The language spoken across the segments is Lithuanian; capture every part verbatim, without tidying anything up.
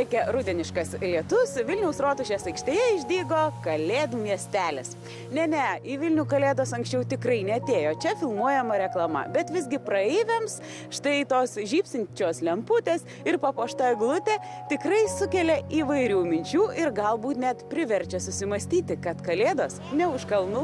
Pasitaikė rudeniškas lietus, Vilniaus Rotušės aikštėje išdygo Kalėdų miestelis. Ne, ne, į Vilnių Kalėdos anksčiau tikrai neatėjo, čia filmuojama reklama, bet visgi praeiviams štai tos žybsinčios lemputės ir papuošta eglutė tikrai sukelia įvairių minčių ir galbūt net priverčia susimastyti, kad Kalėdos ne už kalnų.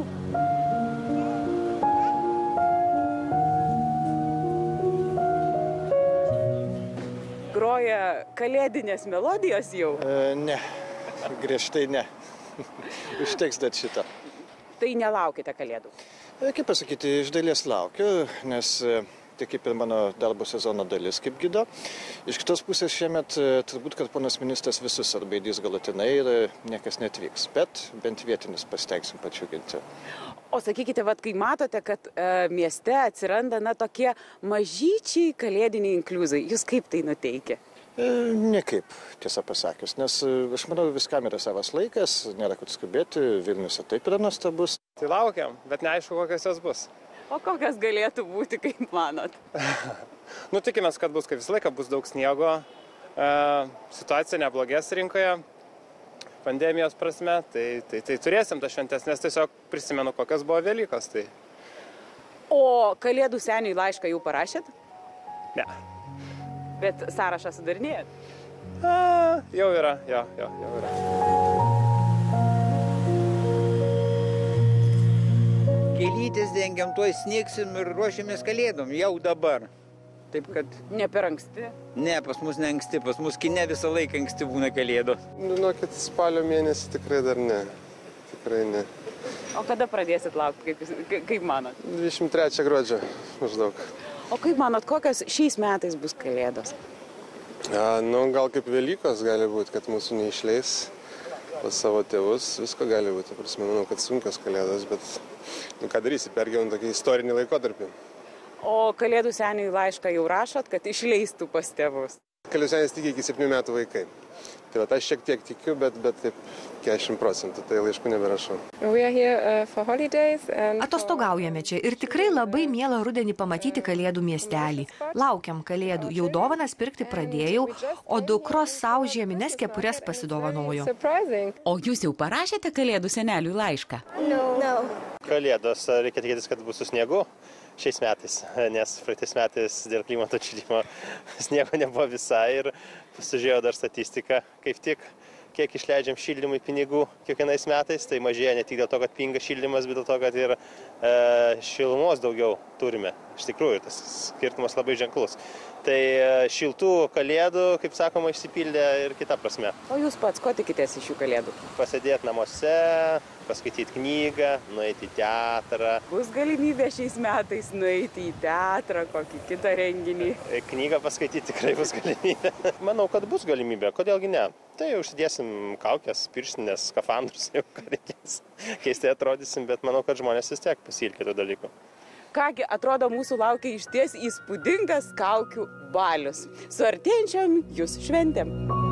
Groja kalėdinės melodijos jau? E, ne, griežtai ne. Užteks dar šitą. Tai nelaukite Kalėdų? E, kaip pasakyti, iš dalies laukiu, nes e, tai kaip ir mano darbo sezono dalis kaip gido. Iš kitos pusės šiemet e, turbūt, kad ponas ministras visus atbaidys galutinai ir e, niekas netvyks, bet bent vietinis pasiteiksim pačiuginti. O sakykite, vat, kai matote, kad e, mieste atsiranda na, tokie mažyčiai kalėdiniai inkliuzai, jūs kaip tai nuteikia? E, nekaip, tiesą pasakius, nes e, aš manau, viskam yra savas laikas, nėra kur skubėti, Vilnius taip yra nuostabus. Tai laukiam, bet neaišku, kokios jos bus. O kokios galėtų būti, kaip manot? Nu, tikimės, kad bus kaip visą laiką, bus daug sniego, e, situacija neblogės rinkoje. Pandemijos prasme, tai, tai, tai turėsim tas šventes, nes tiesiog prisimenu, kokios buvo Velykos. Tai... O Kalėdų seniui laišką jau parašėt? Ne. Bet sąrašą sudarinėjat? A, jau yra, jo, jo, jau yra. Gėlytės dengiam, tuoj snigsim ir ruošiamės Kalėdom, jau dabar. Taip kad... Ne per anksti? Ne, pas mus ne anksti, pas mus kine visą laiką anksti būna Kalėdos. Žinokit, spalio mėnesį tikrai dar ne. Tikrai ne. O kada pradėsit laukti, kaip, kaip manot? dvidešimt trečią gruodžio maždaug. O kaip manot, kokios šiais metais bus Kalėdos? A, nu, gal kaip Velykos gali būti, kad mūsų neišleis pas savo tėvus. Visko gali būti. Prasme, manau, kad sunkios Kalėdos, bet nu, ką darysi, pergyvent tokį istorinį laikotarpį. O Kalėdų seniui laišką jau rašot, kad išleistų pas tėvus? Kalėdų senis tik iki septynių metų vaikai. Tai va, aš šiek tiek tikiu, bet, bet taip keturiasdešimt procentų, tai laiškų neberašau. Atostogaujame čia ir tikrai labai miela rudenį pamatyti Kalėdų miestelį. Laukiam Kalėdų, jau dovanas pirkti pradėjau, o dukros savo žiemines kepures pasidovanojo. O jūs jau parašėte Kalėdų seneliui laišką? No. No. Kalėdos reikia tikėtis, kad bus su sniegu šiais metais, nes praeitais metais dėl klimato atšilimo sniego nebuvo visai ir pasižiūrėjau dar statistiką, kaip tik, kiek išleidžiam šildymui pinigų kiekvienais metais, tai mažėja ne tik dėl to, kad pinga šildymas, bet dėl to, kad ir e, šilumos daugiau turime. Iš tikrųjų, tas skirtumas labai ženklus. Tai šiltų Kalėdų, kaip sakoma, išsipildė ir kita prasme. O jūs pats, ko tikitės iš šių Kalėdų? Pasėdėti namuose, paskaityti knygą, nueiti į teatrą. Bus galimybė šiais metais nueiti į teatrą, kokį kitą renginį? Knygą paskaityti tikrai bus galimybė. Manau, kad bus galimybė, kodėlgi ne. Tai užsidėsim kaukės, pirštinės, skafandrus, jau ką reikės. Keistai atrodysim, bet manau, kad žmonės vis tiek pasiilgė tų dalykų. Kągi, atrodo, mūsų laukia išties įspūdingas kaukių balius. Su artėjančiom jūs šventėm.